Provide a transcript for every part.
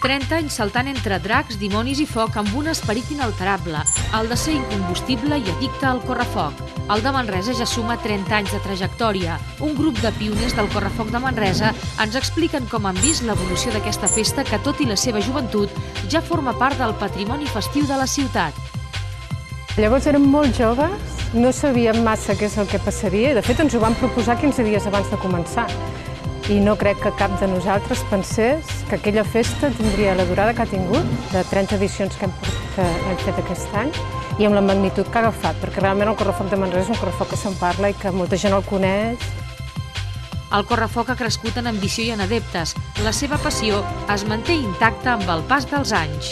30 anys saltant entre dracs, dimonis i foc amb un esperit inalterable, el de ser incombustible i addicte al correfoc. El de Manresa ja suma 30 anys de trajectòria. Un grup de pioners del correfoc de Manresa ens expliquen com han vist l'evolució d'aquesta festa que, tot i la seva joventut, ja forma part del patrimoni festiu de la ciutat. Llavors érem molt joves, no sabíem massa què és el que passaria i de fet ens ho van proposar 15 dies abans de començar. I no crec que cap de nosaltres pensés que aquella festa tindria la durada que ha tingut, de 30 edicions que hem fet aquest any, i amb la magnitud que ha agafat, perquè realment el correfoc de Manresa és un correfoc que se'n parla i que molta gent el coneix. El correfoc ha crescut en ambició i en adeptes. La seva passió es manté intacta amb el pas dels anys.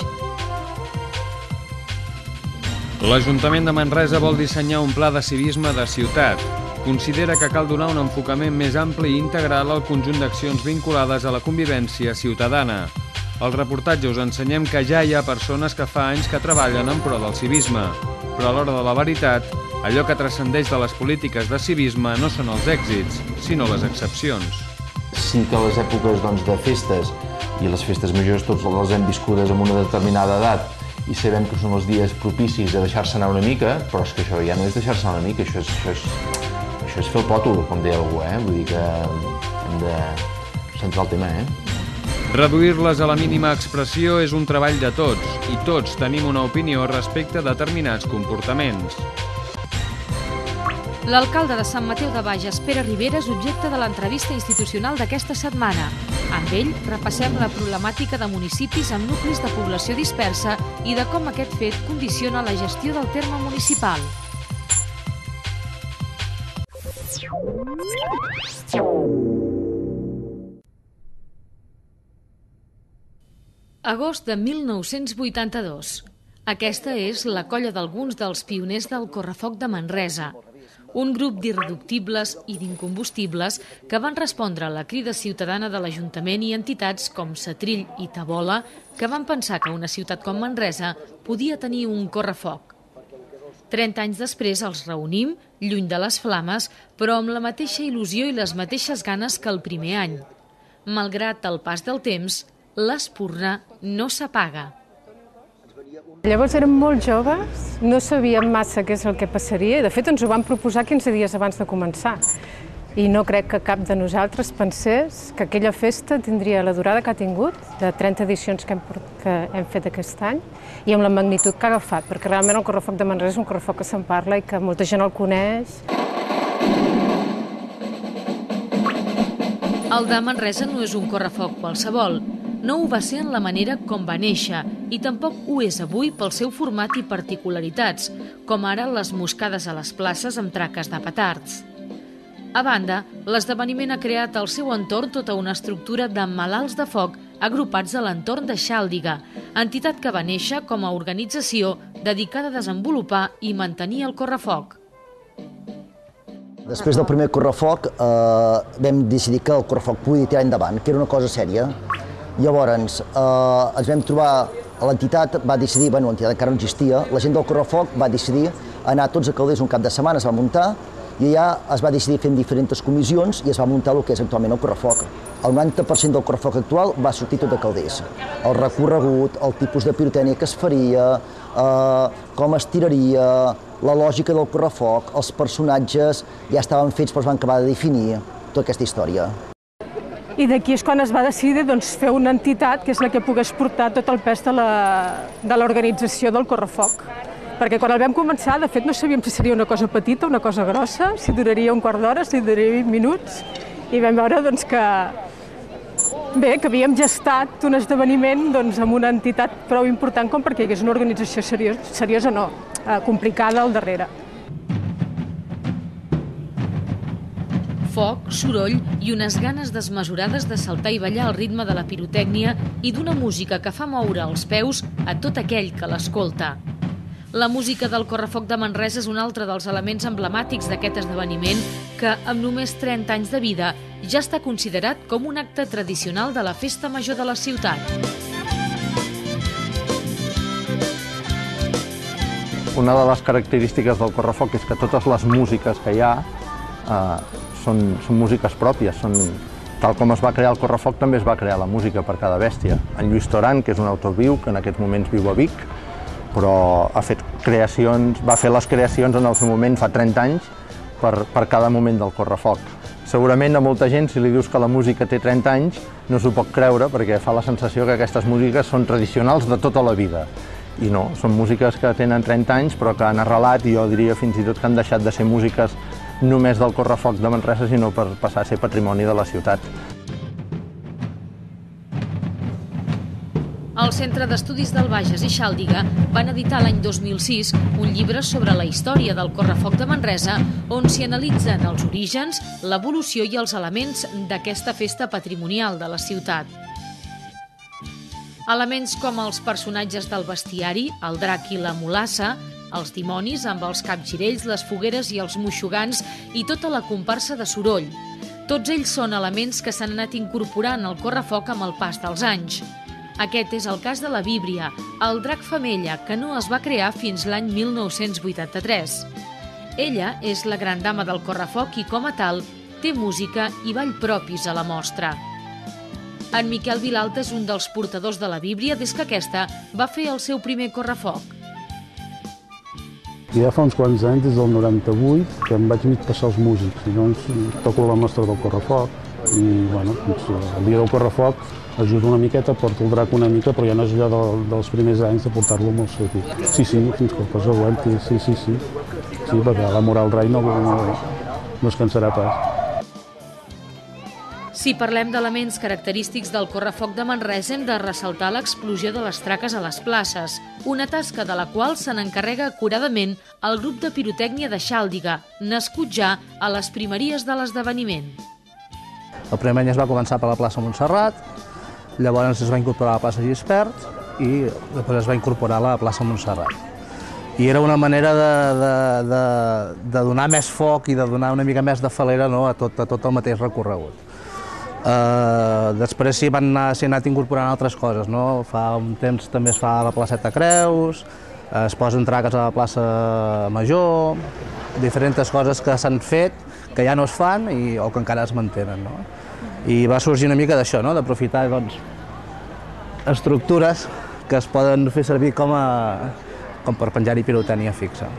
L'Ajuntament de Manresa vol dissenyar un pla de civisme de ciutat. Considera que cal donar un enfocament més ampli i integral al conjunt d'accions vinculades a la convivència ciutadana. Al reportatge us ensenyem que ja hi ha persones que fa anys que treballen en pro del civisme, però a l'hora de la veritat, allò que transcendeix de les polítiques de civisme no són els èxits, sinó les excepcions. Sí que les èpoques de festes, i les festes majors tots les hem viscudes amb una determinada edat, i sabem que són els dies propicis a deixar-se anar una mica, però és que això ja no és deixar-se anar una mica, això és fer el pòtol, com deia algú, Vull dir que hem de centrar el tema, Reduir-les a la mínima expressió és un treball de tots, i tots tenim una opinió respecte a determinats comportaments. L'alcalde de Sant Mateu de Bages, Pere Ribera, és objecte de l'entrevista institucional d'aquesta setmana. Amb ell repassem la problemàtica de municipis amb nuclis de població dispersa i de com aquest fet condiciona la gestió del terme municipal. Agost de 1982. Aquesta és la colla d'alguns dels pioners del correfoc de Manresa. Un grup d'irreductibles i d'incombustibles que van respondre a la crida ciutadana de l'Ajuntament i entitats com Setrill i Tabola, que van pensar que una ciutat com Manresa podia tenir un correfoc. 30 anys després els reunim, lluny de les flames, però amb la mateixa il·lusió i les mateixes ganes que el primer any. Malgrat el pas del temps, l'espurna no s'apaga. Llavors érem molt joves, no sabíem massa què és el que passaria i de fet ens ho van proposar 15 dies abans de començar. I no crec que cap de nosaltres pensés que aquella festa tindria la durada que ha tingut, de 30 edicions que hem fet aquest any, i amb la magnitud que ha agafat, perquè realment el correfoc de Manresa és un correfoc que se'n parla i que molta gent el coneix. El de Manresa no és un correfoc qualsevol. No ho va ser en la manera com va néixer i tampoc ho és avui pel seu format i particularitats, com ara les moscades a les places amb traques de petards. A banda, l'esdeveniment ha creat al seu entorn tota una estructura de malalts de foc agrupats a l'entorn de Xàldiga, entitat que va néixer com a organització dedicada a desenvolupar i mantenir el correfoc. Després del primer correfoc vam decidir que el correfoc podia tirar endavant, que era una cosa sèria. Llavors ens vam trobar, l'entitat va decidir, l'entitat encara no existia, la gent del correfoc va decidir anar tots a Calders un cap de setmana, es va muntar, i allà es va decidir fer diferents comissions i es va muntar el que és actualment el correfoc. El 90% del correfoc actual va sortir tot de Calders. El recorregut, el tipus de pirotècnia que es faria, com es tiraria, la lògica del correfoc, els personatges ja estaven fets però es van acabar de definir, tota aquesta història. I d'aquí és quan es va decidir fer una entitat que és la que pogués portar tot el pes de l'organització del correfoc. Perquè quan el vam començar, de fet, no sabíem si seria una cosa petita o una cosa grossa, si duraria un quart d'hora, si duraria 20 minuts, i vam veure que havíem gestat un esdeveniment amb una entitat prou important com perquè hi hagués una organització seriosa, no, complicada al darrere. Foc, soroll i unes ganes desmesurades de saltar i ballar al ritme de la pirotècnia i d'una música que fa moure els peus a tot aquell que l'escolta. La música del correfoc de Manresa és un altre dels elements emblemàtics d'aquest esdeveniment que, amb només 30 anys de vida, ja està considerat com un acte tradicional de la festa major de la ciutat. Una de les característiques del correfoc és que totes les músiques que hi ha són músiques pròpies, són Tal com es va crear el correfoc, també es va crear la música per cada bèstia. En Lluís Toran, que és un autor viu, que en aquests moments viu a Vic, però va fer les creacions en el seu moment fa 30 anys per cada moment del correfoc. Segurament a molta gent, si li dius que la música té 30 anys, no s'ho pot creure perquè fa la sensació que aquestes músiques són tradicionals de tota la vida. I no, són músiques que tenen 30 anys però que han arrelat, i jo diria fins i tot que han deixat de ser músiques només del correfoc de Manresa, sinó per passar a ser patrimoni de la ciutat. El Centre d'Estudis del Bages i Xàldiga van editar l'any 2006 un llibre sobre la història del correfoc de Manresa on s'hi analitzen els orígens, l'evolució i els elements d'aquesta festa patrimonial de la ciutat. Elements com els personatges del bestiari, el drac i la mulassa, els dimonis amb els capgirells, les fogueres i els moixugans i tota la comparsa de soroll. Tots ells són elements que s'han anat incorporant al correfoc amb el pas dels anys. Aquest és el cas de la víbria, el drac femella, que no es va crear fins l'any 1983. Ella és la gran dama del correfoc i, com a tal, té música i ball propis a la mostra. En Miquel Vilalta és un dels portadors de la víbria des que aquesta va fer el seu primer correfoc. Ja fa uns quants anys, des del 98, que em vaig mig passar els músics. Llavors toco la mostra del correfoc i, bueno, el dia del correfoc ajudo una miqueta, porto el drac una mica, però ja no és allò dels primers anys de portar-lo amb el seu dit. Sí, fins que el cosa aguanti, sí. Sí, perquè l'amor al rei no es cansarà pas. Si parlem d'elements característics del correfoc de Manresa, hem de ressaltar l'explosió de les traques a les places, una tasca de la qual se n'encarrega acuradament el grup de pirotècnia de Xàldiga, nascut ja a les primeries de l'esdeveniment. El primer any es va començar per la plaça Montserrat, llavors es va incorporar a la plaça Gispert i després es va incorporar a la plaça Montserrat. I era una manera de donar més foc i de donar una mica més de falera a tot el mateix recorregut. Després s'hi han anat incorporant altres coses. Fa un temps també es fa a la placeta Creus, es posen traques a la plaça Major, diferents coses que s'han fet, que ja no es fan o que encara es mantenen. I va sorgir una mica d'això, d'aprofitar estructures que es poden fer servir com per penjar-hi pirotècnia fixa.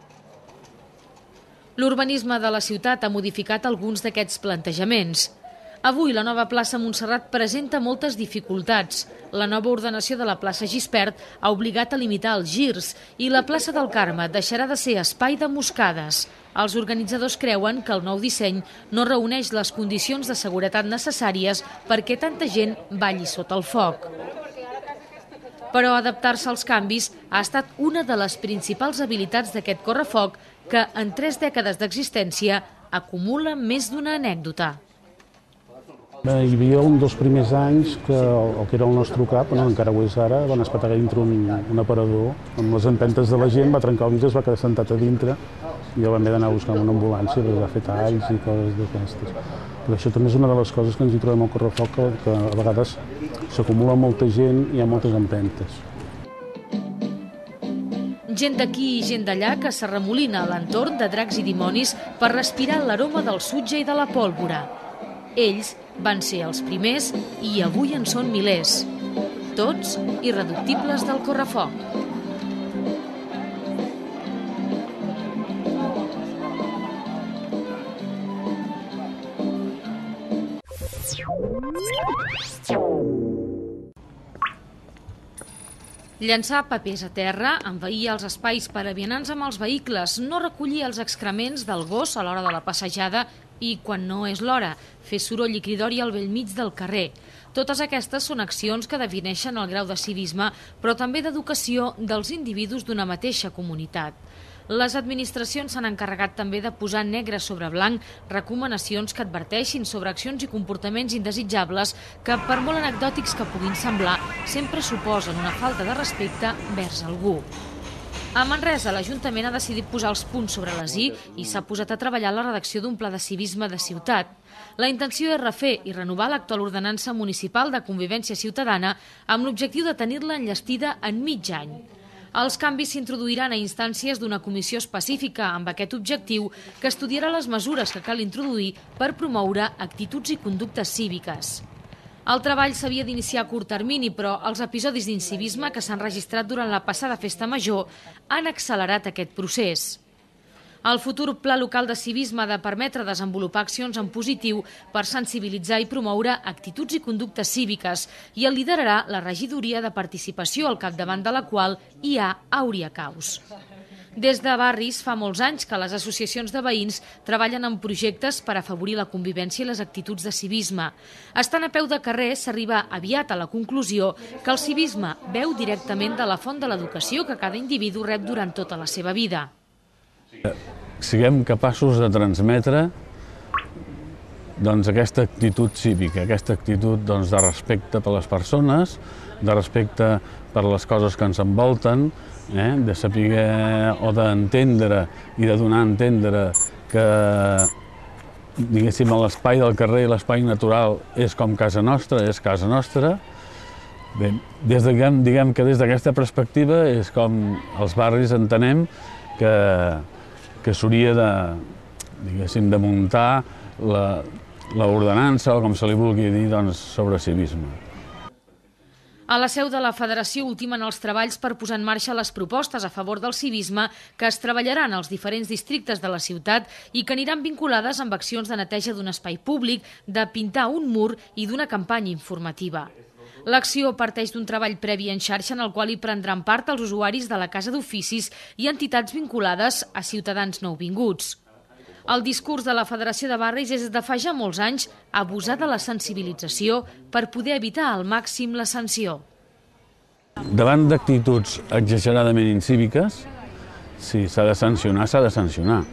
L'urbanisme de la ciutat ha modificat alguns d'aquests plantejaments. Avui la nova plaça Montserrat presenta moltes dificultats. La nova ordenació de la plaça Gispert ha obligat a limitar els girs i la plaça del Carme deixarà de ser espai de moscades. Els organitzadors creuen que el nou disseny no reuneix les condicions de seguretat necessàries perquè tanta gent balli sota el foc. Però adaptar-se als canvis ha estat una de les principals habilitats d'aquest correfoc que, en 3 dècades d'existència, acumula més d'una anècdota. Hi havia un dels primers anys que el que era el nostre cap, encara ho és ara, van espetar dintre un aparador amb les empentes de la gent, va trencar el vidre, es va quedar sentat a dintre i jo vam haver d'anar a buscar una ambulància perquè va fer talls i coses d'aquestes. Però això també és una de les coses que ens hi trobem al correfoc, que a vegades s'acumula molta gent i hi ha moltes empentes. Gent d'aquí i gent d'allà que s'arremolina a l'entorn de dracs i dimonis per respirar l'aroma del sutge i de la pólvora. Ells van ser els primers i avui en són milers. Tots irreductibles del correfoc. Llançar papers a terra, envair els espais per a vianants amb els vehicles, no recollir els excrements del gos a l'hora de la passejada i, quan no és l'hora, fer soroll i cridori al bell mig del carrer. Totes aquestes són accions que defineixen el grau de civisme, però també d'educació dels individus d'una mateixa comunitat. Les administracions s'han encarregat també de posar negre sobre blanc recomanacions que adverteixin sobre accions i comportaments indesitjables que, per molt anecdòtics que puguin semblar, sempre suposen una falta de respecte vers algú. A Manresa, l'Ajuntament ha decidit posar els punts sobre les i s'ha posat a treballar la redacció d'un pla de civisme de ciutat. La intenció és refer i renovar l'actual ordenança municipal de convivència ciutadana amb l'objectiu de tenir-la enllestida en mig any. Els canvis s'introduiran a instàncies d'una comissió específica amb aquest objectiu que estudiarà les mesures que cal introduir per promoure actituds i conductes cíviques. El treball s'havia d'iniciar a curt termini, però els episodis d'incivisme que s'han registrat durant la passada festa major han accelerat aquest procés. El futur Pla Local de Civisme ha de permetre desenvolupar accions en positiu per sensibilitzar i promoure actituds i conductes cíviques i el liderarà la regidoria de participació, al capdavant de la qual hi ha Àuria Caus. Des de Barris fa molts anys que les associacions de veïns treballen en projectes per afavorir la convivència i les actituds de civisme. Estant a peu de carrer s'arriba aviat a la conclusió que el civisme beu directament de la font de l'educació que cada individu rep durant tota la seva vida. Siguem capaços de transmetre aquesta actitud cívica, aquesta actitud de respecte per les persones, de respecte per les coses que ens envolten, de saber o d'entendre i de donar a entendre que l'espai del carrer i l'espai natural és com casa nostra, és casa nostra. Bé, diguem que des d'aquesta perspectiva és com els barris entenem que s'hauria de muntar l'ordenança, o com se li vulgui dir, sobre civisme. A la seu de la Federació ultimen els treballs per posar en marxa les propostes a favor del civisme que es treballaran als diferents districtes de la ciutat i que aniran vinculades amb accions de neteja d'un espai públic, de pintar un mur i d'una campanya informativa. L'acció parteix d'un treball previ en xarxa en el qual hi prendran part els usuaris de la Casa d'Oficis i entitats vinculades a ciutadans nouvinguts. El discurs de la Federació de Barris és de fa ja molts anys abusar de la sensibilització per poder evitar al màxim la sanció. Davant d'actituds exageradament incíviques, si s'ha de sancionar, s'ha de sancionar.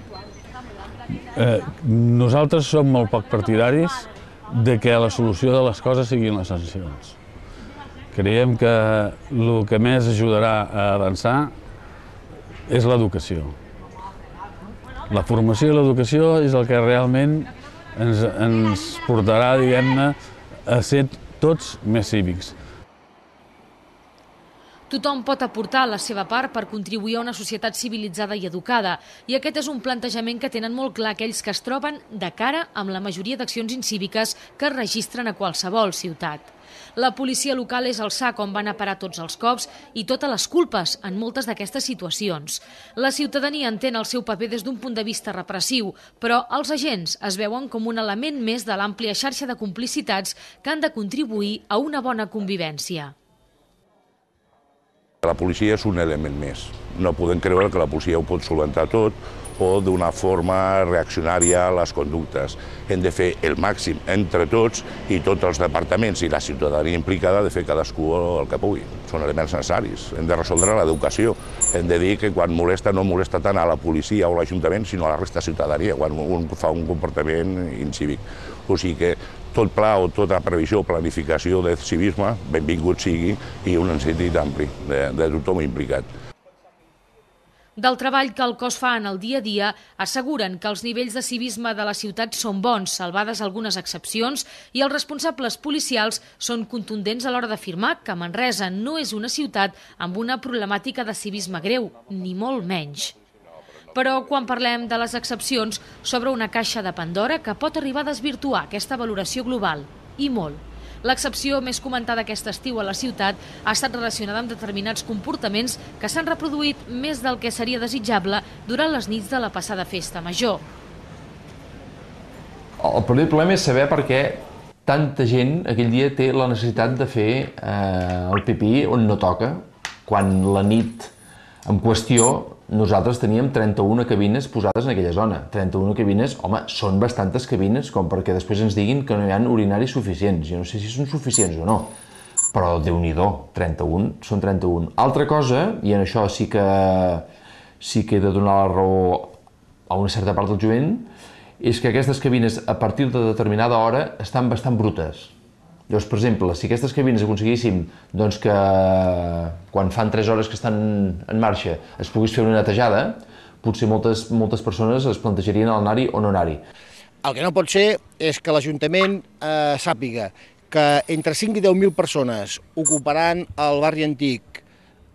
Nosaltres som molt poc partidaris de que la solució de les coses siguin les sancions. Creiem que el que més ajudarà a avançar és l'educació. La formació i l'educació és el que realment ens portarà, diguem-ne, a ser tots més cívics. Tothom pot aportar la seva part per contribuir a una societat civilitzada i educada, i aquest és un plantejament que tenen molt clar aquells que es troben de cara amb la majoria d'accions incíviques que es registren a qualsevol ciutat. La policia local és el sac on van a parar tots els cops i totes les culpes en moltes d'aquestes situacions. La ciutadania entén el seu paper des d'un punt de vista repressiu, però els agents es veuen com un element més de l'àmplia xarxa de complicitats que han de contribuir a una bona convivència. La policia és un element més. No podem creure que la policia ho pot solventar tot o d'una forma reaccionària a les conductes. Hem de fer el màxim entre tots i tots els departaments i la ciutadania implicada de fer cadascú el que pugui. Són elements necessaris. Hem de resoldre l'educació. Hem de dir que quan molesta no molesta tant a la policia o a l'Ajuntament, sinó a la resta de ciutadania, quan un fa un comportament incívic. O sigui que tot pla o tota previsió o planificació de civisme, benvingut sigui, i un sentit ampli de tothom implicat. Del treball que el cos fa en el dia a dia, asseguren que els nivells de civisme de la ciutat són bons, salvades algunes excepcions, i els responsables policials són contundents a l'hora d'afirmar que Manresa no és una ciutat amb una problemàtica de civisme greu, ni molt menys. Però quan parlem de les excepcions, s'obre una caixa de Pandora que pot arribar a desvirtuar aquesta valoració global, i molt. L'excepció més comentada aquest estiu a la ciutat ha estat relacionada amb determinats comportaments que s'han reproduït més del que seria desitjable durant les nits de la passada festa major. El primer problema és saber per què tanta gent aquell dia té la necessitat de fer el pipí on no toca, quan la nit en qüestió nosaltres teníem 31 cabines posades en aquella zona. 31 cabines, home, són bastantes cabines com perquè després ens diguin que no hi ha urinaris suficients. Jo no sé si són suficients o no, però Déu-n'hi-do, 31 són 31. Altra cosa, i en això sí que he de donar la raó a una certa part del jovent, és que aquestes cabines a partir de determinada hora estan bastant brutes. Llavors, per exemple, si aquestes cabines aconseguíssim que quan fan 3 hores que estan en marxa es pogués fer una netejada, potser moltes persones es plantejarien anar-hi o no anar-hi. El que no pot ser és que l'Ajuntament sàpiga que entre 5 i 10.000 persones ocuparan el barri antic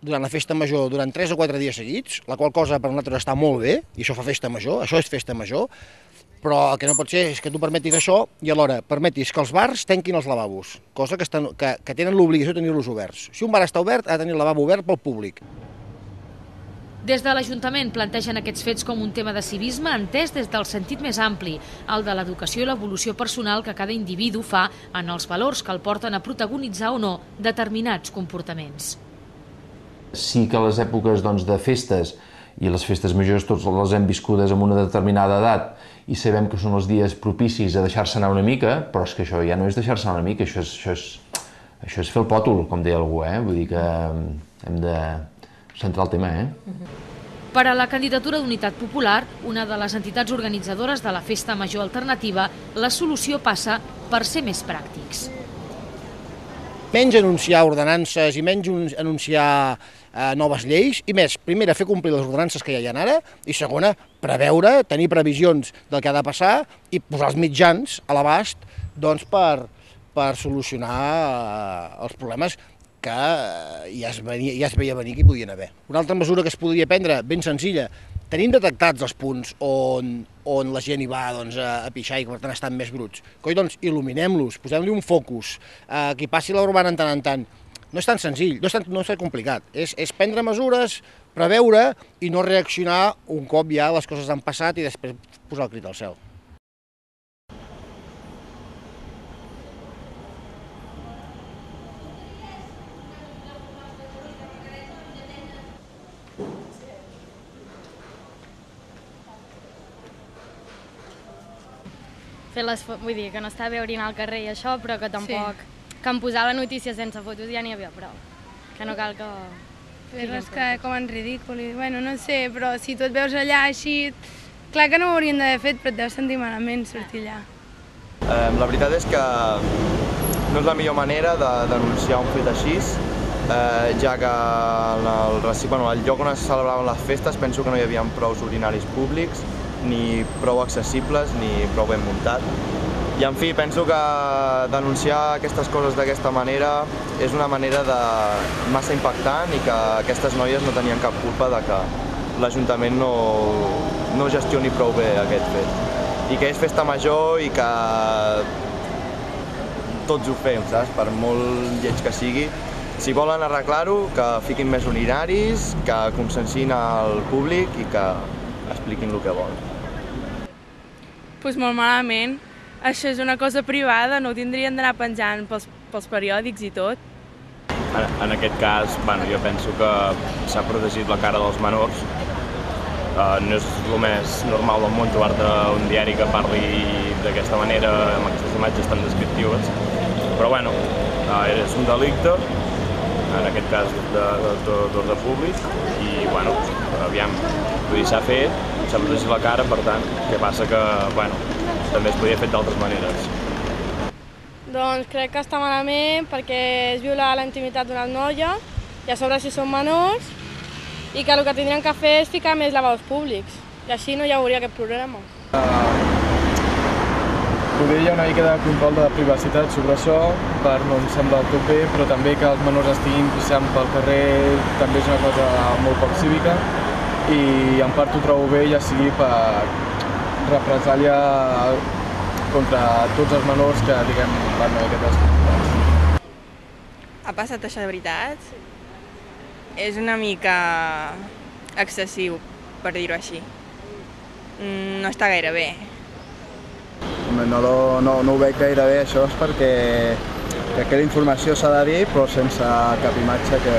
durant la festa major durant 3 o 4 dies seguits, la qual cosa per nosaltres està molt bé, i això fa festa major, això és festa major, però el que no pot ser és que tu permetis això i alhora permetis que els bars tanquin els lavabos, cosa que tenen l'obligació de tenir-los oberts. Si un bar està obert, ha de tenir el lavabo obert pel públic. Des de l'Ajuntament plantegen aquests fets com un tema de civisme entès des del sentit més ampli, el de l'educació i l'evolució personal que cada individu fa en els valors que el porten a protagonitzar o no determinats comportaments. Sí que les èpoques de festes i les festes majors tots les hem viscudes amb una determinada edat i sabem que són els dies propicis a deixar-se anar una mica, però és que això ja no és deixar-se anar una mica, això és fer el pòtol, com deia algú, vull dir que hem de centrar el tema, Per a la candidatura d'Unitat Popular, una de les entitats organitzadores de la Festa Major Alternativa, la solució passa per ser més pràctics. Menys anunciar ordenances i menys anunciar noves lleis, i més, primera, fer complir les ordenances que ja hi ha ara, i segona, preveure, tenir previsions del que ha de passar i posar els mitjans a l'abast per solucionar els problemes que ja es veia venir que hi podien haver. Una altra mesura que es podria prendre, ben senzilla, tenim detectats els punts on la gent hi va a pixar i per tant estan més bruts. Doncs il·luminem-los, posem-li un focus, que passi la urbana en tant en tant. No és tan senzill, no és tan complicat. És prendre mesures, preveure i no reaccionar un cop ja les coses han passat i després posar el crit al cel. Vull dir, que no està bé orinar al carrer i això, però que tampoc... Que en posar la notícia sense fotos ja n'hi havia prou. Que no cal que... Fer-les com en ridícul. Bueno, no sé, però si tu et veus allà així... Clar que no ho haurien d'haver fet, però et deus sentir malament sortir allà. La veritat és que no és la millor manera de denunciar un fet així, ja que al lloc on es celebraven les festes penso que no hi havia prou urinaris públics, ni prou accessibles, ni prou ben muntat. I en fi, penso que denunciar aquestes coses d'aquesta manera és una manera massa impactant i que aquestes noies no tenien cap culpa de que l'Ajuntament no gestioni prou bé aquest fet. I que és festa major i que tots ho fem, saps? Per molt lleig que sigui. Si volen arreglar-ho, que fiquin més urinaris, que consciencin al públic i que expliquin el que volen. Doncs molt malament. Això és una cosa privada, no ho tindrien d'anar penjant pels periòdics i tot. En aquest cas, jo penso que s'ha protegit la cara dels menors. No és el més normal del món trobar-te un diari que parli d'aquesta manera, amb aquestes imatges tan descriptives. Però és un delicte, en aquest cas d'ordre públic, i aviam, s'ha fet, s'ha protegit la cara, per tant, què passa que també es podia fer d'altres maneres. Doncs crec que està malament perquè és violar la intimitat d'una noia i a sobre si són menors i que el que tindrien que fer és ficar més lavabos públics i així no hi hauria aquest problema. Poder hi ha una mica de control de privacitat sobre això, no em sembla del tot bé, però també que els menors estiguin pixant pel carrer també és una cosa molt poc cívica i en part ho trobo bé, ja sigui per represàlia contra tots els menors que, van aquestes activitats. Ha passat això de veritat? És una mica excessiu, per dir-ho així. No està gaire bé. No ho veig gaire bé, això és perquè aquesta informació s'ha de dir, però sense cap imatge que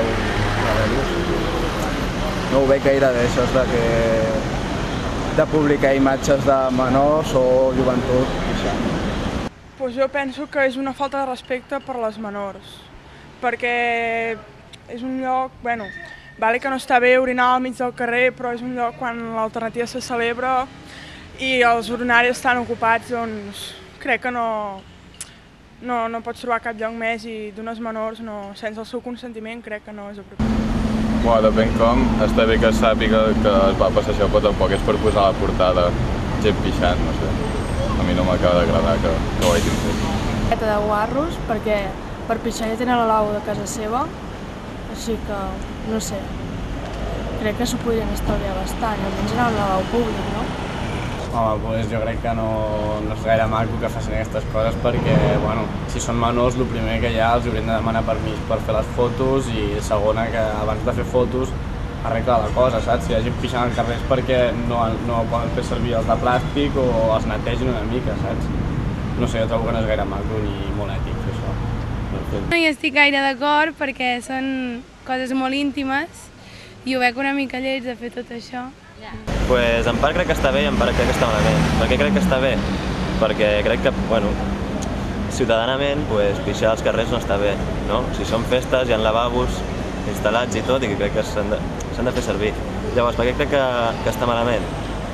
no ho veig gaire bé, això és de publicar imatges de menors o joventut. Jo penso que és una falta de respecte per les menors, perquè és un lloc, vale que no està bé orinar al mig del carrer, però és un lloc quan l'alternativa se celebra i els urinaris estan ocupats, doncs crec que no pots trobar cap lloc més i d'unes menors sense el seu consentiment crec que no és apropiat. Depèn com, està bé que sàpiga que es va passar això, però tampoc és per posar a la portada gent pixant, no sé. A mi no m'acaba d'agradar que ho hagin fet. De guarros, perquè per pixar ja tenen el lavabo de casa seva, així que no sé, crec que s'ho podrien estalviar bastant, almenys en el lavabo públic, no? Home, doncs jo crec que no és gaire maco que facin aquestes coses perquè, bueno, si són menors, el primer que hi ha els haurien de demanar permís per fer les fotos i segona que abans de fer fotos arregla la cosa, saps? Si hi ha gent pixant al carrer és perquè no poden fer servir els de plàstic o els netegin una mica, saps? No sé, jo trobo que no és gaire maco ni molt ètic fer això. No hi estic gaire d'acord perquè són coses molt íntimes i ho veig una mica lleig de fer tot això. Pues en part crec que està bé i en part crec que està malament. Per què crec que està bé? Perquè crec que, bueno, ciutadანament, pues, pixar als carrers no està bé, no? Si són festes, hi ha lavabos instal·lats i tot, i crec que s'han de fer servir. Llavors, per què crec que està malament?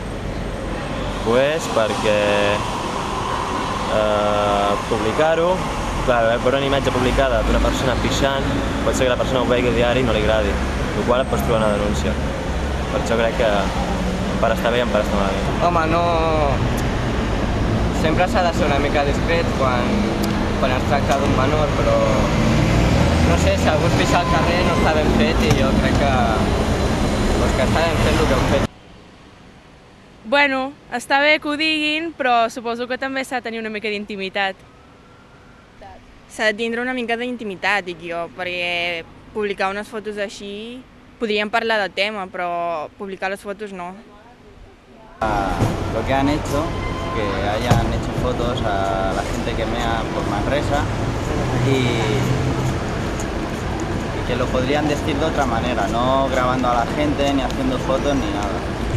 Pues perquè publicar-ho, clar, veure una imatge publicada d'una persona pixant, pot ser que la persona ho vegi diari i no li agradi, el qual et pots trobar una denúncia. Per això crec que en part està bé i en part està malament. Home, no... Sempre s'ha de ser una mica discret quan es tracta d'un menor, però... No sé, si algú es pixa al carrer no està ben fet i jo crec que està ben fet el que heu fet. Bueno, està bé que ho diguin, però suposo que també s'ha de tenir una mica d'intimitat. S'ha de tindre una mica d'intimitat, dic jo, perquè publicar unes fotos així... Podrían parlar del tema, pero publicar las fotos no. Lo que han hecho, que hayan hecho fotos a la gente que mea por Manresa y que lo podrían decir de otra manera, no grabando a la gente, ni haciendo fotos, ni nada.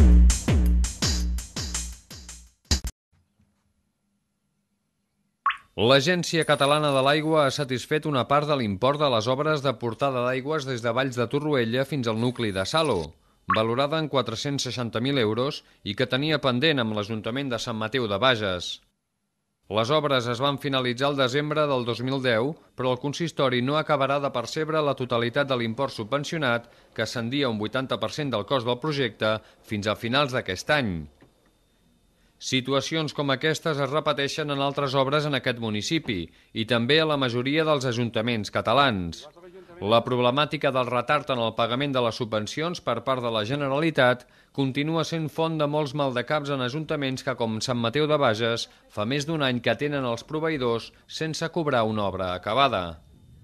L'Agència Catalana de l'Aigua ha satisfet una part de l'import de les obres de portada d'aigües des de Valls de Torroella fins al nucli de Salo, valorada en 460.000 euros i que tenia pendent amb l'Ajuntament de Sant Mateu de Bages. Les obres es van finalitzar al desembre del 2010, però el consistori no acabarà de percebre la totalitat de l'import subvencionat, que ascendia un 80% del cost del projecte, fins a finals d'aquest any. Situacions com aquestes es repeteixen en altres obres en aquest municipi i també a la majoria dels ajuntaments catalans. La problemàtica del retard en el pagament de les subvencions per part de la Generalitat continua sent font de molts maldecaps en ajuntaments que, com Sant Mateu de Bages, fa més d'un any que tenen els proveïdors sense cobrar una obra acabada.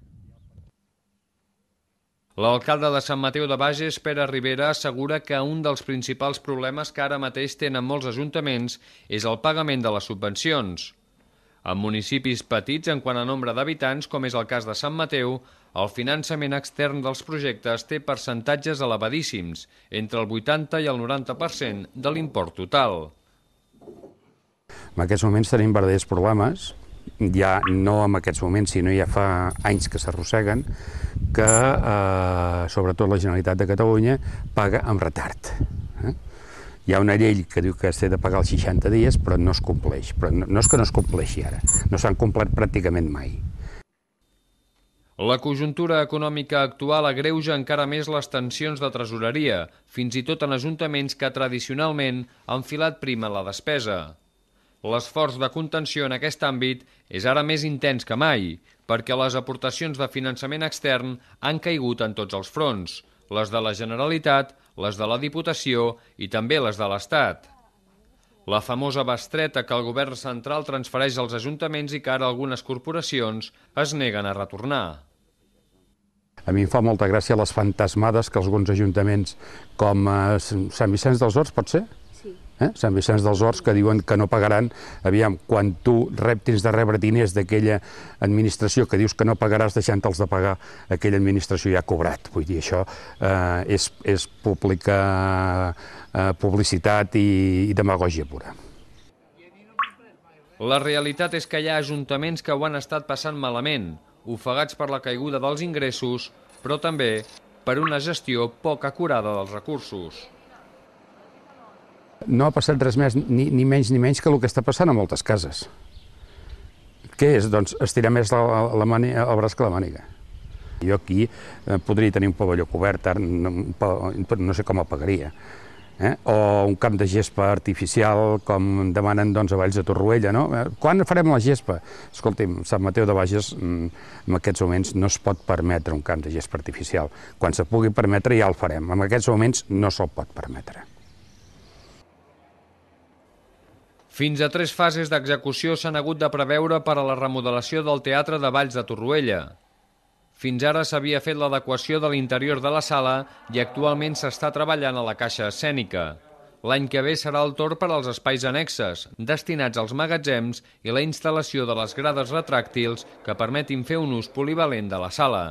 L'alcalde de Sant Mateu de Bages, Pere Rivera, assegura que un dels principals problemes que ara mateix tenen molts ajuntaments és el pagament de les subvencions. En municipis petits en quant a nombre d'habitants, com és el cas de Sant Mateu, el finançament extern dels projectes té percentatges elevadíssims, entre el 80 i el 90% de l'import total. En aquests moments tenim verdaders problemes, ja no en aquests moments, sinó ja fa anys que s'arrosseguen, que sobretot la Generalitat de Catalunya paga amb retard. Hi ha una llei que diu que s'ha de pagar els 60 dies, però no es compleix. Però no és que no es compleixi ara, no s'han complert pràcticament mai. La conjuntura econòmica actual agreuja encara més les tensions de tresoreria, fins i tot en ajuntaments que tradicionalment han filat prima la despesa. L'esforç de contenció en aquest àmbit és ara més intens que mai, perquè les aportacions de finançament extern han caigut en tots els fronts, les de la Generalitat, les de la Diputació i també les de l'Estat. La famosa bestreta que el govern central transfereix als ajuntaments i que ara algunes corporacions es neguen a retornar. A mi em fa molta gràcia les fantasmades que alguns ajuntaments, com Sant Vicenç dels Horts, pot ser? Sant Vicenç dels Horts, que diuen que no pagaran. Aviam, quan tu tens de rebre diners d'aquella administració que dius que no pagaràs, deixant-te'ls de pagar, aquella administració ja ha cobrat. Vull dir, això és publicitat i demagògia pura. La realitat és que hi ha ajuntaments que ho han estat passant malament, ofegats per la caiguda dels ingressos, però també per una gestió poc acurada dels recursos. No ha passat res més, ni menys que el que està passant a moltes cases. Què és? Doncs estirar més el braç que la màniga. Jo aquí podria tenir un pavelló cobert, no sé com el pagaria. O un camp de gespa artificial, com demanen a Valls de Torroella. Quan farem la gespa? Escolti'm, Sant Mateu de Bages en aquests moments no es pot permetre un camp de gespa artificial. Quan se pugui permetre ja el farem. En aquests moments no se'l pot permetre. Fins a 3 fases d'execució s'han hagut de preveure per a la remodelació del Teatre de Valls de Torroella. Fins ara s'havia fet l'adequació de l'interior de la sala i actualment s'està treballant a la caixa escènica. L'any que ve serà el torn per als espais annexes, destinats als magatzems i la instal·lació de les grades retràctils que permetin fer un ús polivalent de la sala.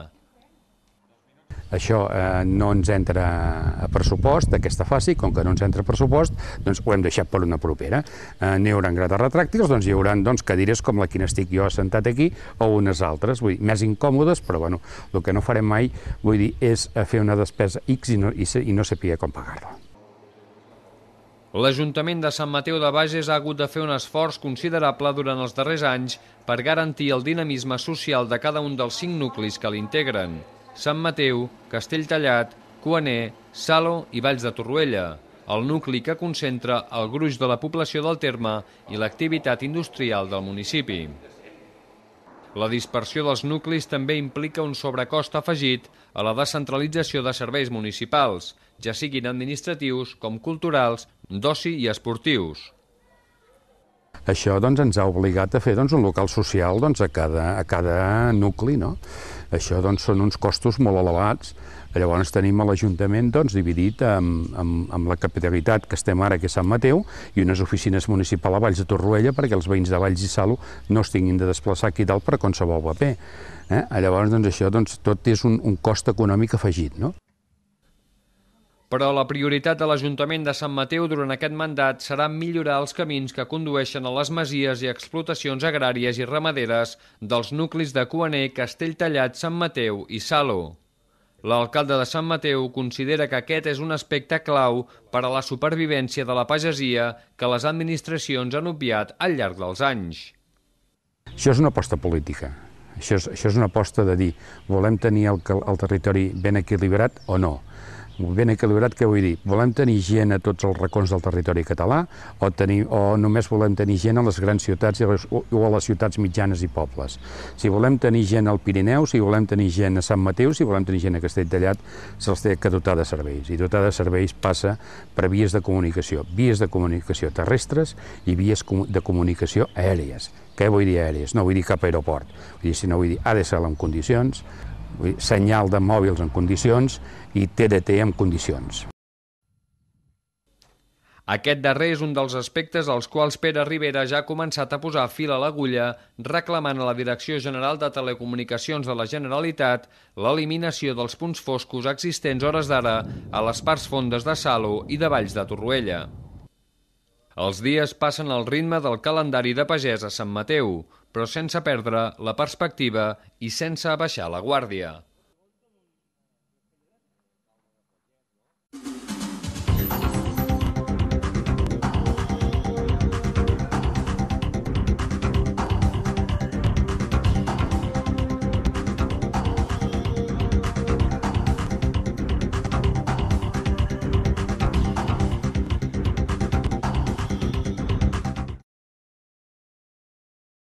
Això no ens entra a pressupost, aquesta fase, com que no ens entra a pressupost, doncs ho hem deixat per una propera. N'hi haurà grades retràctils, doncs hi haurà cadires com la que estic jo assentat aquí o unes altres, més incòmodes, però bueno, el que no farem mai, és fer una despesa X i no saber com pagar-la. L'Ajuntament de Sant Mateu de Bages ha hagut de fer un esforç considerable durant els darrers anys per garantir el dinamisme social de cada un dels 5 nuclis que l'integren: Sant Mateu, Castelltallat, Coaner, Salo i Valls de Torroella, el nucli que concentra el gruix de la població del terme i l'activitat industrial del municipi. La dispersió dels nuclis també implica un sobrecost afegit a la descentralització de serveis municipals, ja siguin administratius com culturals, d'oci i esportius. Això ens ha obligat a fer un local social a cada nucli. Això són uns costos molt elevats. Llavors tenim l'Ajuntament dividit amb la capitalitat que estem ara, que és Sant Mateu, i unes oficines municipals a Valls de Torroella perquè els veïns de Valls i Salo no es tinguin de desplaçar aquí dalt per a qualsevol paper. Llavors això tot és un cost econòmic afegit. Però la prioritat de l'Ajuntament de Sant Mateu durant aquest mandat serà millorar els camins que condueixen a les masies i explotacions agràries i ramaderes dels nuclis de Coaner, Castelltallat, Sant Mateu i Salo. L'alcalde de Sant Mateu considera que aquest és un aspecte clau per a la supervivència de la pagesia que les administracions han obviat al llarg dels anys. Això és una aposta política. Això és una aposta de dir, volem tenir el territori ben equilibrat o no. Ben equilibrat, què vull dir? Volem tenir gent a tots els racons del territori català o només volem tenir gent a les grans ciutats o a les ciutats mitjanes i pobles? Si volem tenir gent al Pirineu, si volem tenir gent a Sant Mateu, si volem tenir gent a Castelltallat, se'ls té que dotar de serveis. I dotar de serveis passa per vies de comunicació terrestres i vies de comunicació aèries. Què vull dir aèries? No vull dir cap aeroport, sinó vull dir ADSL en condicions, senyal de mòbils en condicions i TDT en condicions. Aquest darrer és un dels aspectes als quals Pere Ribera ja ha començat a posar fil a l'agulla, reclamant a la Direcció General de Telecomunicacions de la Generalitat l'eliminació dels punts foscos existents a hores d'ara a les parts fondes de Salo i de Valls de Torroella. Els dies passen al ritme del calendari de pagès a Sant Mateu, però sense perdre la perspectiva i sense abaixar la guàrdia.